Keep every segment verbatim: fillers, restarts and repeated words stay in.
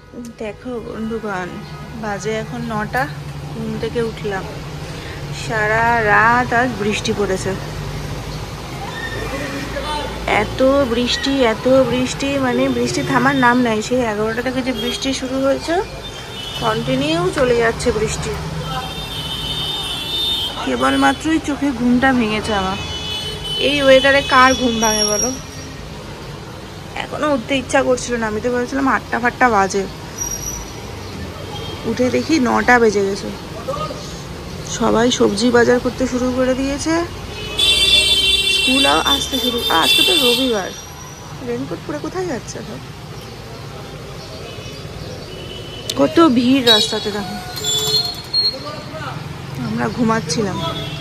দেখো বন্ধুগণ, বাজে এখন নটা, ঘুম থেকে উঠলাম। সারা রাত আজ বৃষ্টি পড়েছে, এত বৃষ্টি এত বৃষ্টি, মানে বৃষ্টি থামার নাম নাই। সেই এগারোটা থেকে যে বৃষ্টি শুরু হয়েছে, কন্টিনিউ চলে যাচ্ছে বৃষ্টি। কেবলমাত্রই চোখে ঘুমটা ভেঙেছে আমার। এই ওয়েদারে কার ঘুম ভাঙে বলো? এখনো উঠতে ইচ্ছা করছিল না, আমি তো বলছিলাম আটটা ফাটটা বাজে, উঠে দেখি নটা বেজে গেছে। সবাই সবজি বাজার করতে শুরু করে দিয়েছে, স্কুলও আসতে শুরু। আজকে তো রবিবার, রেনকোট পরে কোথায় যাচ্ছে সব? কত ভিড় রাস্তাতে দেখো। আমরা ঘুমাচ্ছিলাম।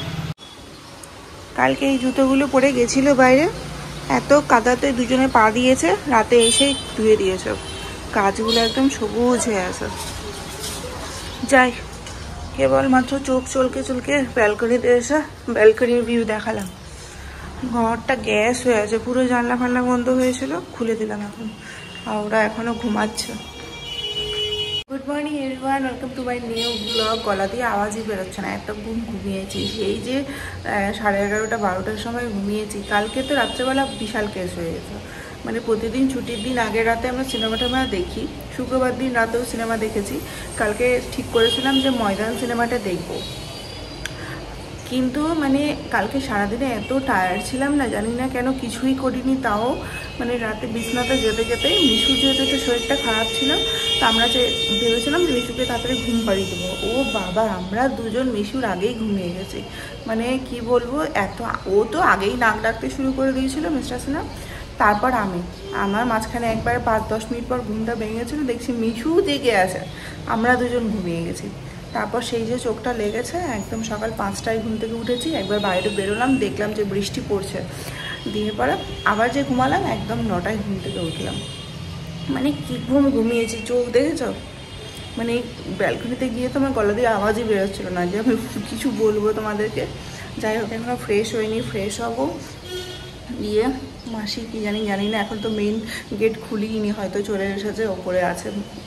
কালকে এই জুতোগুলো পরে গেছিল বাইরে, এত কাদাতে দুজনে পা দিয়েছে, রাতে এসেই ধুয়ে দিয়েছে। গাছগুলো একদম সবুজ হয়ে আছে। যাই, কেবলমাত্র চোখ চলকে চলকে ব্যালকনিতে এসে ব্যালকনির ভিউ দেখালাম। ঘরটা গ্যাস হয়ে আছে, পুরো জানলা ফান্না বন্ধ হয়েছিল, খুলে দিলাম এখন। আর ওরা এখনো ঘুমাচ্ছে। Good morning everyone, welcome to my new blog. গলা দিয়ে আওয়াজই বেরোচ্ছে না, এত ঘুম ঘুমিয়েছি। সেই যে সাড়ে এগারোটা বারোটার সময় ঘুমিয়েছি। কালকে তো রাত্রেবেলা বিশাল কেস হয়ে গেছে। মানে প্রতিদিন ছুটির দিন আগের রাতে আমরা সিনেমা টিনেমা দেখি, শুক্রবার দিন রাতেও সিনেমা দেখেছি। কালকে ঠিক করেছিলাম যে ময়দান সিনেমাটা দেখবো, কিন্তু মানে কালকে সারাদিনে এত টায়ার্ড ছিলাম না, জানি না কেন কিছুই করিনি। তাও মানে রাতে বিছনাতে যেতে যেতে মিশু যেহেতু একটু শরীরটা খারাপ ছিল, তো আমরা যে ভেবেছিলাম যে মিশুকে তাড়াতাড়ি ঘুম পাড়িয়ে দেবো। ও বাবা, আমরা দুজন মিশুর আগেই ঘুমিয়ে গেছি। মানে কি বলবো, এত ও তো আগেই নাক ডাকতে শুরু করে দিয়েছিল মিস্টার সিনহা, তারপর আমি আমার মাঝখানে একবার পাঁচ দশ মিনিট পর ঘুমটা ভেঙে গেছিলো, দেখছি মিশু জেগে আছে, আমরা দুজন ঘুমিয়ে গেছি। তারপর সেই যে চোখটা লেগেছে, একদম সকাল পাঁচটায় ঘুম থেকে উঠেছি, একবার বাইরে বেরোলাম, দেখলাম যে বৃষ্টি পড়ছে, দিয়ে পরে আবার যে ঘুমালাম, একদম নটায় ঘুম থেকে উঠলাম। মানে কি ঘুম ঘুমিয়েছি, চোখ দেখেছ? মানে ব্যালকনিতে গিয়ে তো আমার গলা দিয়ে আওয়াজই বেরোচ্ছিল না যে আমি কিছু বলবো তোমাদেরকে। যাই হোক, এখনও ফ্রেশ হয়নি, ফ্রেশ হবো। গিয়ে মাসি কি জানি জানি না, এখন তো মেইন গেট খুলিনি, হয়তো চলে এসেছে, ওপরে আছে।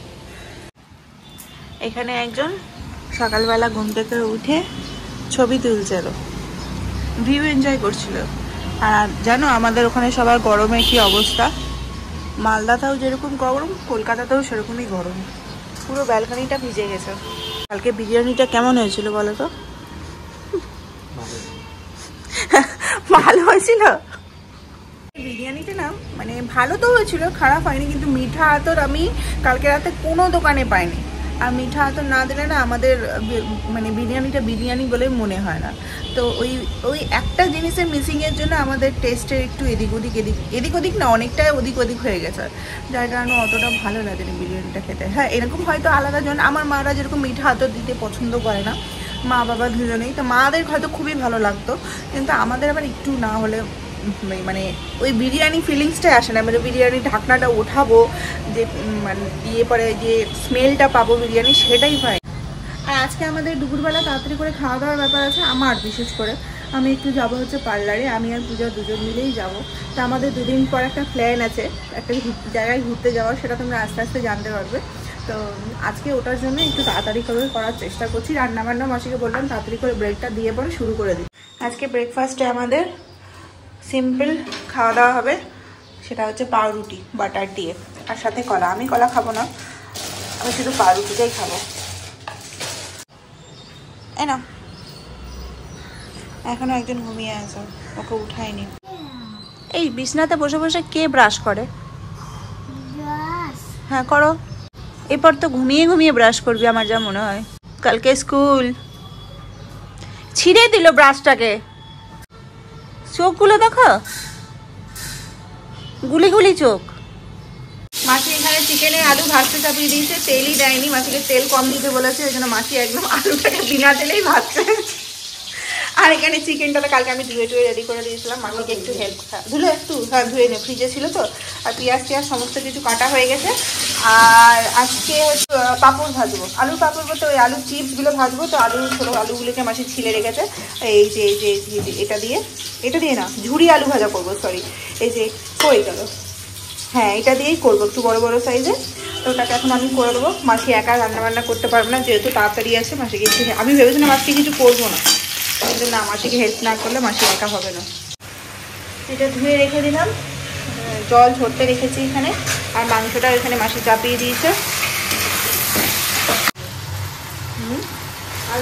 এখানে একজন সকালবেলা ঘুম থেকে উঠে ছবি তুলছিল, ভিউ এনজয় করছিল। আর জানো আমাদের ওখানে সবার গরমে কি অবস্থা, মালদাতেও যেরকম গরম, কলকাতাতেও সেরকমই গরম। পুরো ব্যালকনিটা ভিজে গেছে। কালকে বিরিয়ানিটা কেমন হয়েছিল বলো তো? ভালো হয়েছিল বিরিয়ানিটা না, মানে ভালো তো হয়েছিল, খারাপ হয়নি, কিন্তু মিঠা আতর আমি কালকে রাতে কোনো দোকানে পাইনি। আর মিঠা আতর না দিলে না আমাদের মানে বিরিয়ানিটা বিরিয়ানি বলে মনে হয় না। তো ওই ওই একটা জিনিসের মিসিংয়ের জন্য আমাদের টেস্টের একটু এদিক ওদিক এদিক এদিক ওদিক না অনেকটাই ওদিক ওদিক হয়ে গেছে, যার কারণে অতটা ভালো লাগেনি বিরিয়ানিটা খেতে। হ্যাঁ, এরকম হয়তো আলাদা জন, আমার মারা যেরকম মিঠা আতর দিতে পছন্দ করে না, মা বাবা দুজনেই, তো মাদের হয়তো খুবই ভালো লাগতো, কিন্তু আমাদের আবার একটু না হলে মানে ওই বিরিয়ানি ফিলিংসটাই আসে না। মানে বিরিয়ানির ঢাকনাটা ওঠাবো, যে মানে দিয়ে পরে যে স্মেলটা পাবো বিরিয়ানি, সেটাই পাই। আর আজকে আমাদের দুপুরবেলা তাড়াতাড়ি করে খাওয়া দাওয়ার ব্যাপার আছে আমার, বিশেষ করে আমি একটু যাবো হচ্ছে পার্লারে, আমি আর পূজা দুজন মিলেই যাব। তা আমাদের দুদিন পর একটা প্ল্যান আছে, একটা জায়গায় ঘুরতে যাওয়ার, সেটা তোমরা আস্তে আস্তে জানতে পারবে। তো আজকে ওটার জন্য একটু তাড়াতাড়ি করে করার চেষ্টা করছি। রান্নাবান্না মাসিকে বললাম তাড়াতাড়ি করে ব্রেকটা দিয়ে পরে শুরু করে দিই। আজকে ব্রেকফাস্টে আমাদের সিম্পল খাওয়া দাওয়া হবে, সেটা হচ্ছে পাউরুটি বাটার দিয়ে, আর সাথে কলা। আমি কলা খাবো না, আমি শুধু পাউরুটিটাই খাবো। এ না, এখনো একজন ঘুমিয়ে আছে, ওকে উঠায়নি। এই বিছনাতে বসে বসে কে ব্রাশ করে? হ্যাঁ করো, এরপর তো ঘুমিয়ে ঘুমিয়ে ব্রাশ করবি আমার যা মনে হয়। কালকে স্কুল, ছিঁড়ে দিল ব্রাশটাকে। চোখগুলো দেখো, গুলি গুলি চোখ। মাসি এখানে চিকেনে আলু ভাজতে চাপিয়ে দিয়েছে, তেলই দেয়নি, মাসিকে তেল কম দিতে বলেছে, ওই জন্য মাসি একদম আলুটাকে বিনা তেলেই ভাজছে। আর এখানে চিকেনটা কালকে আমি ধুয়ে টুয়ে রেডি করে দিয়েছিলাম, মাসিকে একটু হেল্প, ধুলে একটু, হ্যাঁ ধুয়ে নে, ফ্রিজে ছিল তো। আর পেঁয়াজ টিয়াজ সমস্ত কিছু কাটা হয়ে গেছে। আর আজকে পাঁপড় ভাজবো, আলুর পাঁপড় বলতে ওই আলুর চিপসগুলো ভাজবো। তো আলু ছোটো আলুগুলোকে মাসি ছিলে রেখেছে, এই যে এই যে এটা দিয়ে, এটা দিয়ে না ঝুরি আলু ভাজা করবো, সরি এই যে কই গেল, হ্যাঁ এটা দিয়েই করবো, একটু বড় বড় সাইজে। তো ওটাকে এখন আমি করে দেবো। মাসি একা রান্নাবান্না করতে পারবো না, যেহেতু তাড়াতাড়ি আছে। মাসিকে একটু, আমি ভেবেছিলাম মাসিকে কিছু করবো না, কিন্তু না, মাসিকে হেল্প না করলে মাসি একা হবে না। এটা ধুয়ে রেখে দিলাম, জল ঝরতে রেখেছি এখানে। আর মাংসটা এখানে মাসি চাপিয়ে দিয়েছে। হুম আর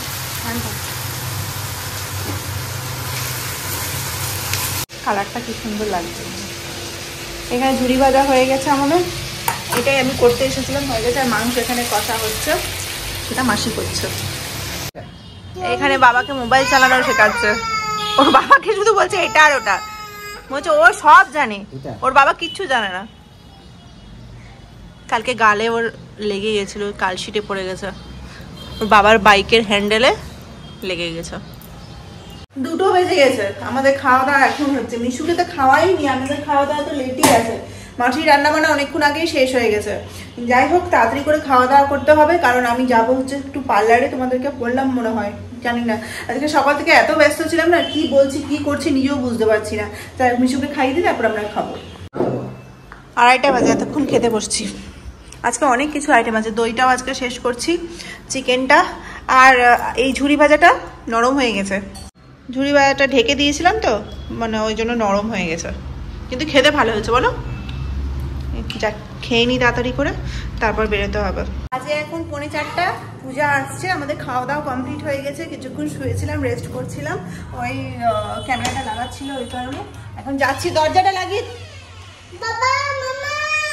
কালারটা কি সুন্দর লাগছে। এখানে ঝুড়ি ভাজা হয়ে গেছে আমাদের, এটাই আমি করতে এসেছিলাম, হয়ে গেছে। আর মাংস এখানে কষা হচ্ছে, সেটা মাসি করছে। এখানে বাবাকে মোবাইল চালানো শেখাচ্ছে। ওর বাবাকে শুধু বলছে এটা আর ওটা, বলছে ও সব জানে, ওর বাবা কিচ্ছু জানে না। কালকে গালে ওর লেগে গেছিল, কালশিটে পড়ে গেছে, ওর বাবার বাইকের হ্যান্ডেলে লেগে গেছে। দুটো বেজে গেছে, আমাদের খাওয়া দাওয়া এখন হচ্ছে। মিশুকে তো খাওয়াই নি, আমাদের খাওয়া দাওয়া তো লেটই আছে। মাসির রান্না বান্না অনেকক্ষণ আগেই শেষ হয়ে গেছে। যাই হোক, তাড়াতাড়ি করে খাওয়া দাওয়া করতে হবে, কারণ আমি যাবো হচ্ছে একটু পার্লারে। তোমাদেরকে বললাম মনে হয়, জানি না, আজকে সকাল থেকে এত ব্যস্ত ছিলাম না, কি বলছি কি করছি নিজেও বুঝতে পারছি না। তাই মিশুকে খাইয়ে দিই, তারপর আমরা খাবো। আড়াইটা বাজে, এতক্ষণ খেতে বসছি। আজকে অনেক কিছু আইটেম আছে। দইটাও আজকে শেষ করছি, চিকেনটা। আর এই ঝুড়ি ভাজাটা নরম হয়ে গেছে, ঝুড়ি ভাজাটা ঢেকে দিয়েছিলাম তো, মানে ওই জন্য নরম হয়ে গেছে, কিন্তু খেতে ভালো হয়েছে। বলো, যাক খেয়ে নিই তাড়াতাড়ি করে, তারপর বেরোতে হবে। আজকে এখন পৌনে চারটা, পূজা আসছে। আমাদের খাওয়া দাওয়া কমপ্লিট হয়ে গেছে, কিছুক্ষণ শুয়েছিলাম, রেস্ট করছিলাম, ওই ক্যামেরাটা লাগাচ্ছিল ওই কারণে। এখন যাচ্ছি, দরজাটা লাগিয়ে। বাবা মামা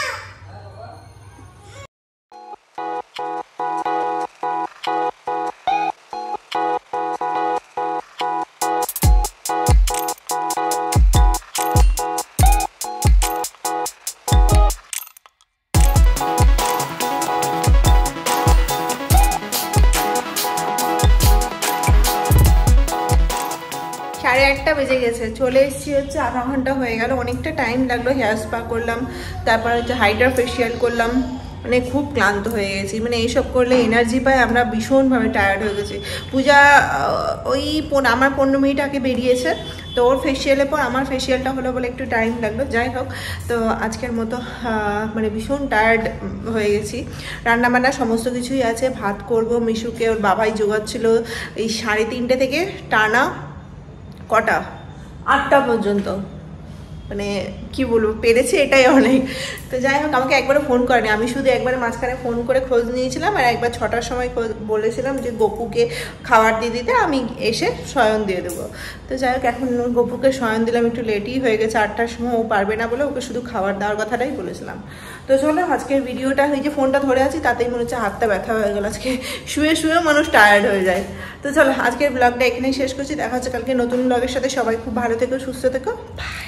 সাড়ে আটটা বেজে গেছে, চলে এসেছি হচ্ছে আধা ঘন্টা হয়ে গেল। অনেকটা টাইম লাগলো, হেয়ার স্পা করলাম, তারপর হচ্ছে হাইড্রা ফেশিয়াল করলাম। মানে খুব ক্লান্ত হয়ে গেছি, মানে এইসব করলে এনার্জি পাই, আমরা ভীষণভাবে টায়ার্ড হয়ে গেছি। পূজা ওই আমার পনেরো মিনিট আগে বেরিয়েছে, তো ওর ফেশিয়ালের পর আমার ফেশিয়ালটা হলো বলে একটু টাইম লাগলো। যাই হোক, তো আজকের মতো মানে ভীষণ টায়ার্ড হয়ে গেছি। রান্নাবান্না সমস্ত কিছুই আছে, ভাত করব। মিশুকে ওর বাবাই জোগাচ্ছিল এই সাড়ে তিনটে থেকে টানা কটা আটটা পর্যন্ত, মানে কি বলবো, পেরেছে এটাই অনেক। তো যাই হোক, আমাকে একবারও ফোন করেনি, আমি শুধু একবার মাঝখানে ফোন করে খোঁজ নিয়েছিলাম, আর একবার ছটার সময় বলেছিলাম যে গপুকে খাবার দিয়ে দিতে, আমি এসে শয়ন দিয়ে দেবো। তো যাই হোক, এখন গপুকে শয়ন দিলাম, একটু লেটই হয়ে গেছে, আটটার সময় ও পারবে না বলে ওকে শুধু খাবার দেওয়ার কথাটাই বলেছিলাম। তো চলো, আজকের ভিডিওটা, এই যে ফোনটা ধরে আছি তাতেই মনে হচ্ছে হাতটা ব্যথা হয়ে গেল। আজকে শুয়ে শুয়েও মানুষ টায়ার্ড হয়ে যায়। তো চলো, আজকের ব্লগটা এখানেই শেষ করছি, দেখা হচ্ছে কালকে নতুন ব্লগের সাথে। সবাই খুব ভালো থেকো, সুস্থ থেকো।